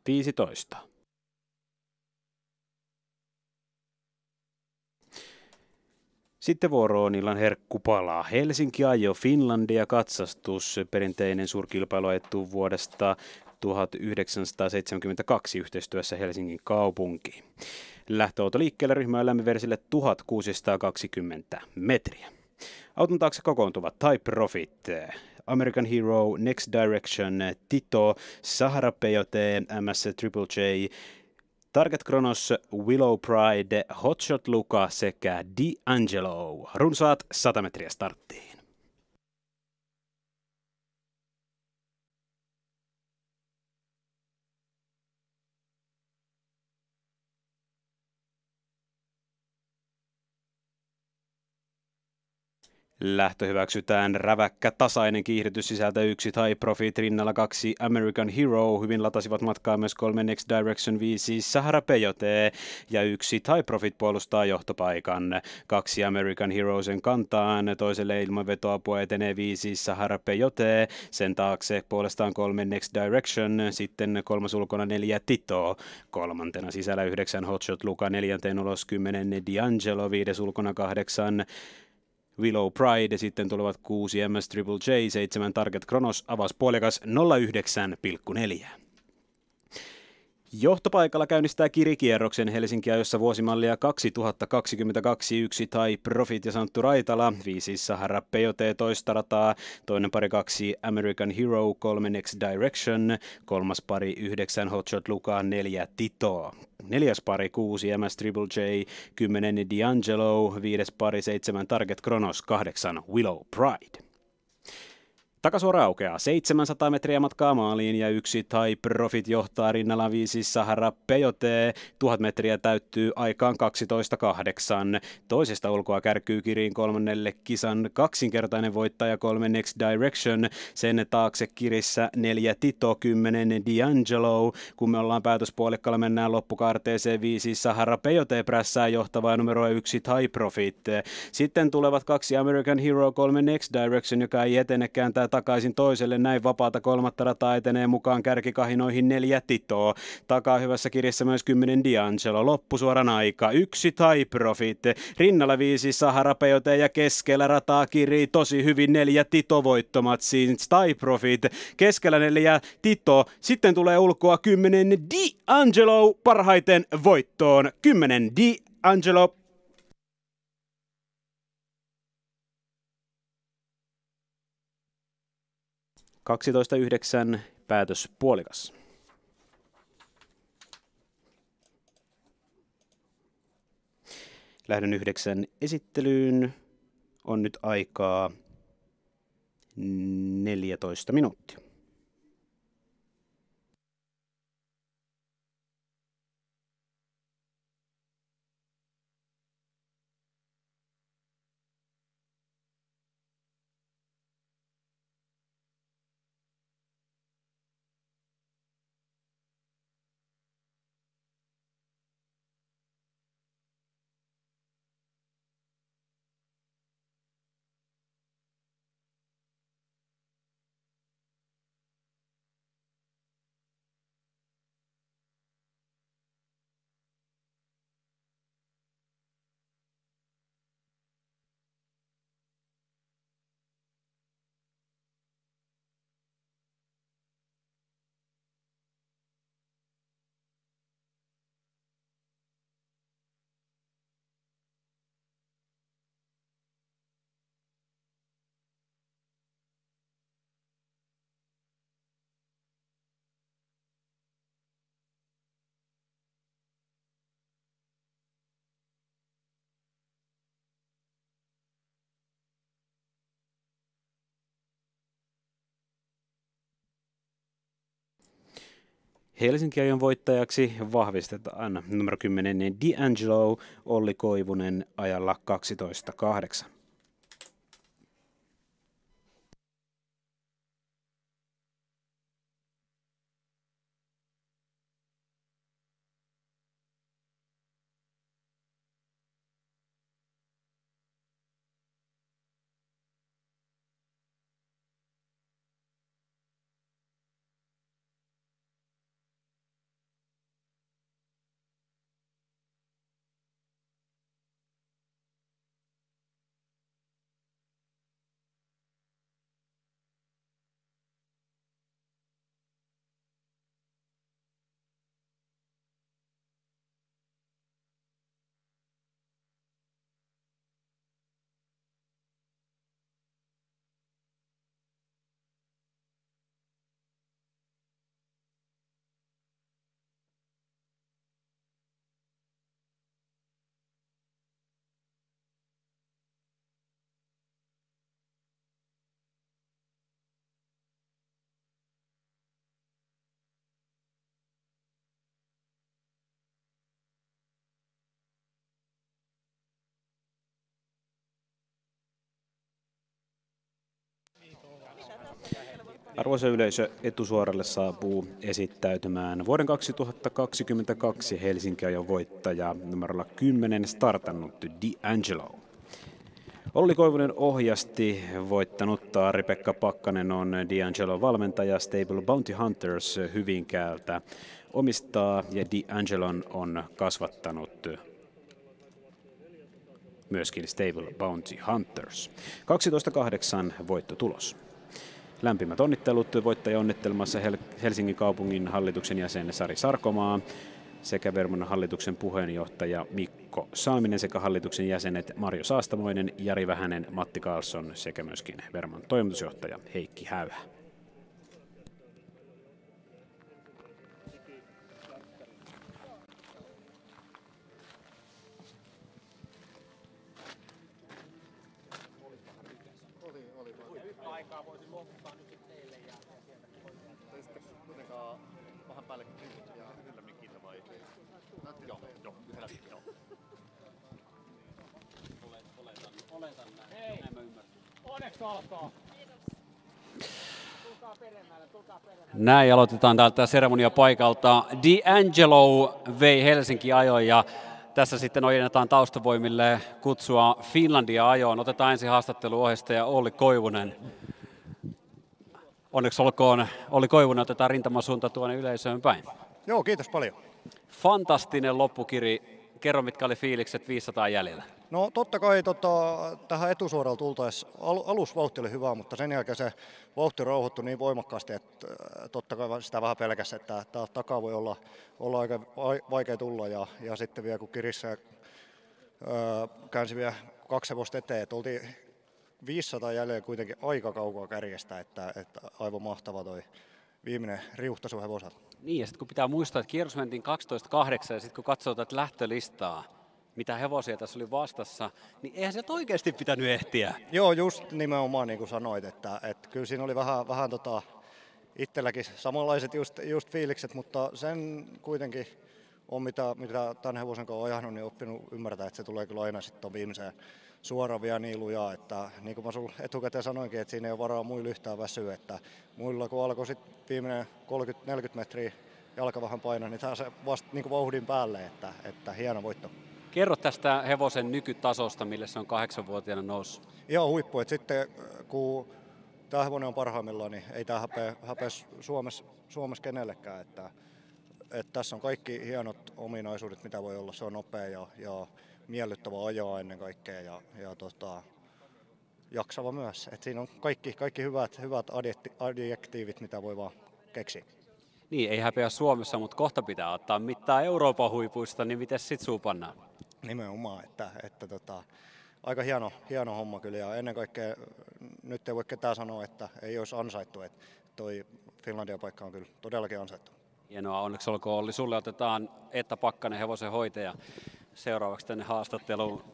15. Sitten vuoroon illan herkkupalaa. Helsinki Ajo Finlandia katsastus, perinteinen suurkilpailu ajettu vuodesta 1972 yhteistyössä Helsingin kaupunkiin. Lähtöauto liikkeelle ryhmäeläimen versille 1620 metriä. Auton taakse kokoontuvat Type Profit, American Hero, Next Direction, Tito, Sahara Peyote, MS Triple J, Target Kronos, Willow Pride, Hotshot Luka sekä D'Angelo. Runsaat 100 metriä starttiin. Lähtö hyväksytään, räväkkä tasainen kiihdytys sisältää 1 Type Profit, rinnalla 2 American Hero, hyvin latasivat matkaa myös 3 Next Direction, 5 Sahara Peyote ja 1 Type Profit puolustaa johtopaikan. 2 American Hero sen kantaan, toiselle ilman vetoapua etenee 5 Sahara Peyote, sen taakse puolestaan 3 Next Direction, sitten kolmas ulkona 4 Tito, kolmantena sisällä 9 Hotshot Luka, neljänteen ulos 10 D'Angelo, 5 ulkona 8 Willow Pride, sitten tulevat 6 MS Triple J, 7 Target Kronos, avauspuolikas 09,4. Johtopaikalla käynnistää kirikierroksen Helsinki Ajossa vuosimallia 2022 1 Type Profit ja Santtu Raitala, 5 Sahara Peyote toista rataa, toinen pari 2 American Hero, 3 Next Direction, kolmas pari 9 Hotshot Luka, 4 Tito. Neljäs pari 6 MS Triple J, 10 D'Angelo, viides pari 7 Target Kronos, 8 Willow Pride. Takasuora aukeaa 700 metriä matkaa maaliin ja 1 Type Profit johtaa rinnalla 5 Sahara Peyote. 1000 metriä täyttyy aikaan 12.8. Toisesta ulkoa kärkyy kiriin kolmannelle kisan kaksinkertainen voittaja 3 Next Direction. Sen taakse kirissä 4 Tito, 10 D'Angelo. Kun me ollaan päätöspuolikkaalla, mennään loppukaarteeseen 5 Sahara Peyote prässää johtavaa numero 1 Type Profit. Sitten tulevat 2 American Hero, 3 Next Direction, joka ei etene, kääntää takaisin toiselle, näin vapaata kolmatta rataa etenee mukaan kärkikahinoihin 4 Titoa. Takaa hyvässä kirjassa myös 10 D'Angelo. Loppusuoran aika 1 Type Profit. Rinnalla 5 Sahara Peyote ja keskellä rataa kirii tosi hyvin 4 Tito voittomatsiin. Type Profit. Keskellä 4 Tito. Sitten tulee ulkoa 10 D'Angelo parhaiten voittoon. 10 D'Angelo. (12.9) päätöspuolikas. Lähdön 9 esittelyyn on nyt aikaa 14 minuuttia. Helsinki Ajon voittajaksi vahvistetaan numero 10 D'Angelo, Olli Koivunen ajalla 12.8. Arvoisa yleisö, etusuoralle saapuu esittäytymään vuoden 2022 Helsinki-ajon voittaja numerolla 10 startannut D'Angelo. Olli Koivunen ohjasti, voittanut Ari-Pekka Pakkanen on D'Angelo valmentaja Stable Bounty Hunters Hyvinkäältä. Omistaa ja D'Angelon on kasvattanut myöskin Stable Bounty Hunters. 12.8 voittotulos. Lämpimät onnittelut voittaja onnittelemassa Helsingin kaupungin hallituksen jäsen Sari Sarkomaa sekä Vermon hallituksen puheenjohtaja Mikko Salminen sekä hallituksen jäsenet Marjo Saastamoinen, Jari Vähänen, Matti Karlsson sekä myöskin Vermon toimitusjohtaja Heikki Häyhä. Näin aloitetaan täältä seremoniapaikalta. D'Angelo vei Helsinki-ajon ja tässä sitten ojennetaan taustavoimille kutsua Finlandia-ajoon. Otetaan ensin haastatteluohjastaja Olli Koivunen. Onneksi olkoon Olli Koivunen, otetaan rintamasuunta tuonne yleisöön päin. Joo, kiitos paljon. Fantastinen loppukiri. Kerro, mitkä oli fiilikset 500 jäljellä. No totta kai tähän etusuoralla tultaessa alusvauhti oli hyvä, mutta sen jälkeen se vauhti rauhoittui niin voimakkaasti, että totta kai sitä vähän pelkäsi, että takaa voi olla aika vaikea tulla ja sitten vielä kun kirissä käänsi vielä 2 hevosta eteen, että oltiin 500 jäljellä kuitenkin aika kaukaa kärjestä, että aivan mahtava toi viimeinen riuhtaisu hevosella. Niin, ja sitten kun pitää muistaa, että kierros mentiin 12.8 ja sitten kun katsoo tätä lähtölistaa, mitä hevosia tässä oli vastassa, niin eihän sieltä oikeasti pitänyt ehtiä. Joo, just nimenomaan niin kuin sanoit, että kyllä siinä oli vähän itselläkin samanlaiset just fiilikset, mutta sen kuitenkin on mitä tämän hevosen kanssa on ajanut, niin oppinut ymmärtää, että se tulee kyllä aina sitten tuon viimeiseen suoraan vielä niin lujaa, että niin kuin mä sinulle etukäteen sanoinkin, että siinä ei ole varaa muilla yhtään väsyä, että muilla kun alkoi sitten viimeinen 30-40 metriä jalka vähän painaa, niin tämä se vasta niin kuin vauhdin päälle, että hieno voitto. Kerro tästä hevosen nykytasosta, mille se on 8-vuotiaana noussut. Ihan huippu, että sitten kun tämä hevonen on parhaimmillaan, niin ei tämä häpeä Suomessa kenellekään, että tässä on kaikki hienot ominaisuudet, mitä voi olla. Se on nopea ja miellyttävä ajaa ennen kaikkea ja jaksava myös. Et siinä on kaikki hyvät adjektiivit, mitä voi vaan keksiä. Niin, ei häpeä Suomessa, mutta kohta pitää ottaa mittaa Euroopan huipuista, niin miten sit suupannaan? Nimenomaan, että aika hieno homma kyllä ja ennen kaikkea nyt ei voi ketään sanoa, että ei olisi ansaittu, että toi Finlandia-paikka on kyllä todellakin ansaittu. Hienoa, onneksi olkoon Olli. Sulle otetaan Etta Pakkanen, hevosen hoitaja, seuraavaksi tänne haastatteluun.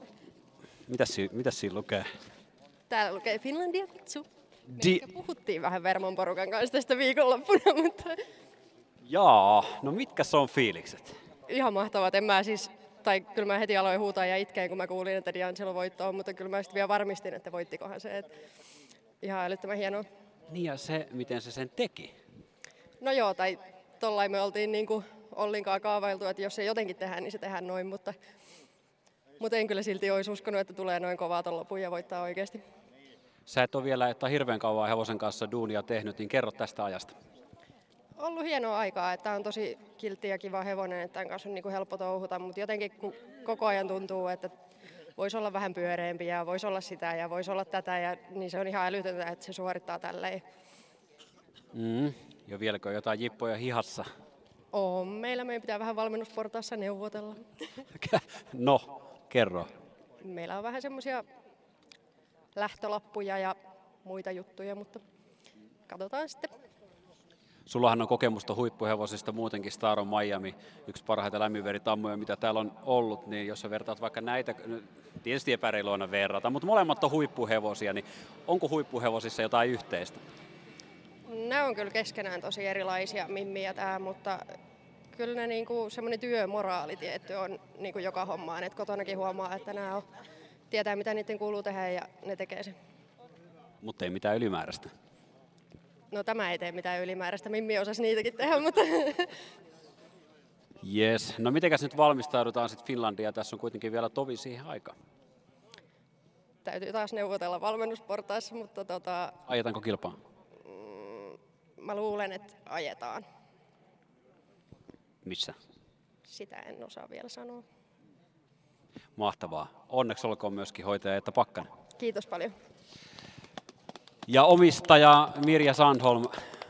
Mitäs siinä lukee? Täällä lukee Finlandia vitsu. Puhuttiin vähän Vermon porukan kanssa tästä viikonloppuna, mutta... Jaa, no mitkä on fiilikset? Ihan mahtavat. Kyllä mä heti aloin huutaa ja itkeen, kun mä kuulin, että D'Angelo voittoon, mutta kyllä mä sitten vielä varmistin, että voittikohan se. Ihan älyttömän hienoa. Niin ja se, miten se sen teki? No joo, tai tollain me oltiin niin kuin Ollinkaan kaavailtu, että jos se jotenkin tehdään, niin se tehdään noin, mutta en kyllä silti olisi uskonut, että tulee noin kovaa ton lopun ja voittaa oikeasti. Sä et ole vielä hirveän kauan hevosen kanssa duunia tehnyt, niin kerro tästä ajasta. Ollut hienoa aikaa, että on tosi kiltti ja kiva hevonen, että tämän kanssa on niin kuin helppo touhuta, mutta jotenkin kun koko ajan tuntuu, että voisi olla vähän pyöreämpi ja voisi olla sitä ja voisi olla tätä, niin se on ihan älytöntä, että se suorittaa tälleen. Ja vieläkö jotain jippoja hihassa? On. Meidän pitää vähän valmennusportaassa neuvotella. No, kerro. Meillä on vähän semmoisia lähtölappuja ja muita juttuja, mutta katsotaan sitten. Sullahan on kokemusta huippuhevosista muutenkin, Star on Miami, yksi parhaita lämminveritammoja, mitä täällä on ollut, niin jos sä vertaat vaikka näitä, tietysti epäreilu aina verrata, mutta molemmat on huippuhevosia, niin onko huippuhevosissa jotain yhteistä? Nämä on kyllä keskenään tosi erilaisia, Mimmi ja tämä, mutta kyllä ne niinku semmoinen työmoraali tietty on niinku joka hommaan, että kotonakin huomaa, että nämä tietää mitä niiden kuuluu tehdä ja ne tekee sen. Mutta ei mitään ylimääräistä. No tämä ei tee mitään ylimääräistä, Mimmi osasi niitäkin tehdä, mutta Yes. No mitenkäs nyt valmistaudutaan sitten Finlandia? Tässä on kuitenkin vielä tovi siihen aikaan. täytyy taas neuvotella valmennusportaissa, mutta Ajetaanko kilpaa? mä luulen, että ajetaan. Missä? Sitä en osaa vielä sanoa. Mahtavaa. Onneksi olkoon myöskin hoitaja että Pakkanen. Kiitos paljon. Ja omistaja Mirja Sandholm,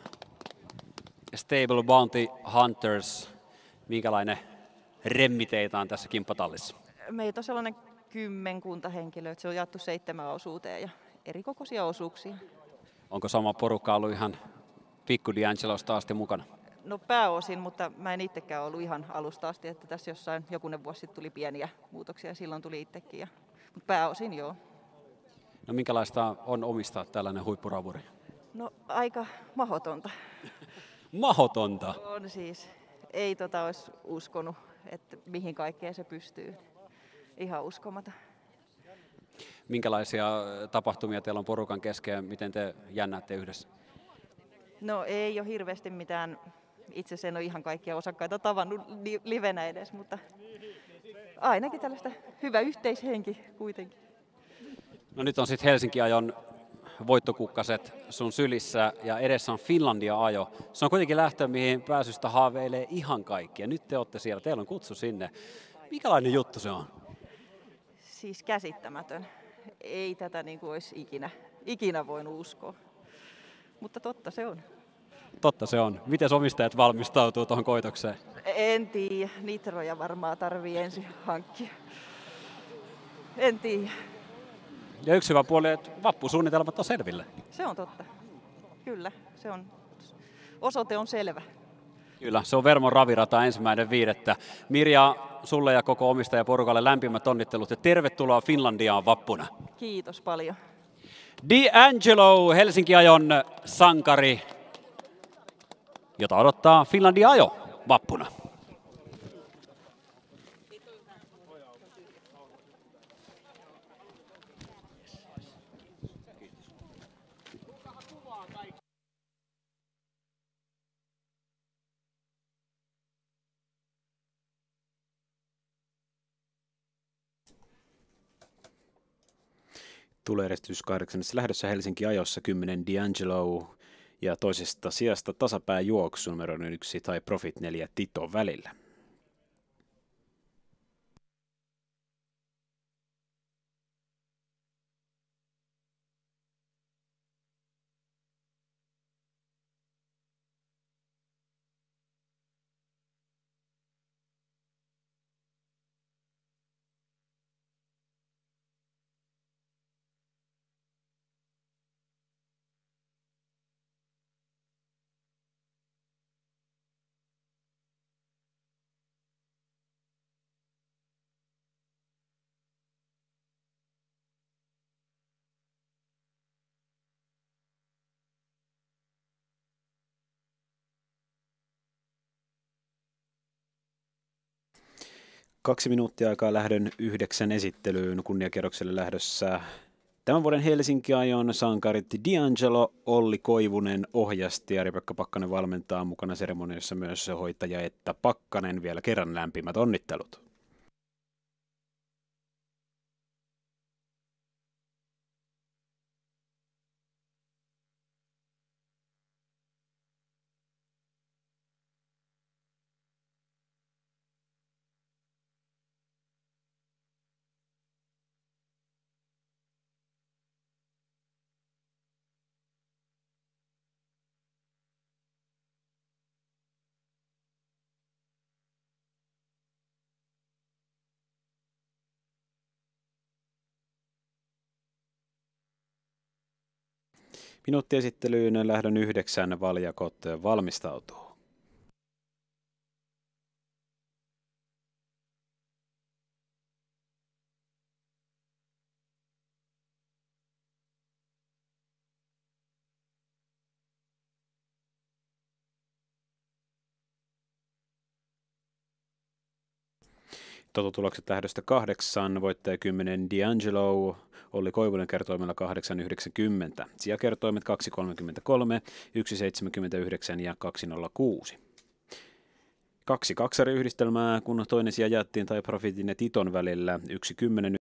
Stable Bounty Hunters. Minkälainen remmi teitä on tässä kimppatallissa? Meitä on sellainen kymmenkunta henkilöä, että se on jaettu 7 osuuteen ja erikokoisia osuuksia. Onko sama porukka ollut ihan pikku D'Angelosta asti mukana? No pääosin, mutta mä en itsekään ollut ihan alusta asti, että tässä jossain jokunen vuosi sitten tuli pieniä muutoksia ja silloin tuli itsekin. Mutta pääosin joo. No minkälaista on omistaa tällainen huippuravuri? No aika mahdotonta. Mahdotonta! On siis. Ei olisi uskonut, että mihin kaikkeen se pystyy. Ihan uskomata. Minkälaisia tapahtumia teillä on porukan kesken, miten te jännäätte yhdessä? No ei ole hirveästi mitään, itse en ole ihan kaikkia osakkaita tavannut livenä edes, mutta ainakin tällaista hyvä yhteishenki kuitenkin. No nyt on sitten Helsinki-ajon voittokukkaset sun sylissä ja edessä on Finlandia-ajo. Se on kuitenkin lähtö, mihin pääsystä haaveilee ihan kaikki. Ja nyt te olette siellä, teillä on kutsu sinne. Mikälainen juttu se on? Siis käsittämätön. Ei tätä niin kuin olisi ikinä voinut uskoa. Mutta totta se on. Totta se on. Miten omistajat valmistautuu tuohon koitokseen? En tiedä. Nitroja varmaan tarvii ensin hankkia. En tiedä. Ja yksi hyvä puoli, että vappusuunnitelmat on selville. Se on totta. Kyllä, se on. Osoite on selvä. Kyllä, se on Vermon ravirata 1.5. Mirja, sulle ja koko omistajaporukalle lämpimät onnittelut ja tervetuloa Finlandiaan vappuna. Kiitos paljon. D'Angelo, Helsinki-ajon sankari, jota odottaa Finlandia-ajo vappuna. Tuleristys 8. lähdössä Helsinki-ajossa 10 D'Angelo ja toisesta sijasta tasapää juoksu numero 1 tai Profit 4 Tito välillä. Kaksi minuuttia aikaa lähdön 9 esittelyyn kunniakierrokselle lähdössä. Tämän vuoden Helsinki-ajon sankarit D'Angelo, Olli Koivunen ohjasti ja Rebekka Pakkanen valmentaa, mukana seremoniassa myös hoitaja että Pakkanen. Vielä kerran lämpimät onnittelut. Minuuttiesittelyyn lähdön 9 valjakot valmistautuu. Tototulokset lähdöstä 8, voittaja 10 D'Angelo, Olli Koivunen kertoimella 8,90. Sijakertoimet 2,33, 1,79 ja 2,06. 2 kaksariyhdistelmää, kun toinen sija jaettiin tai Profitin ja Titon välillä 1,10.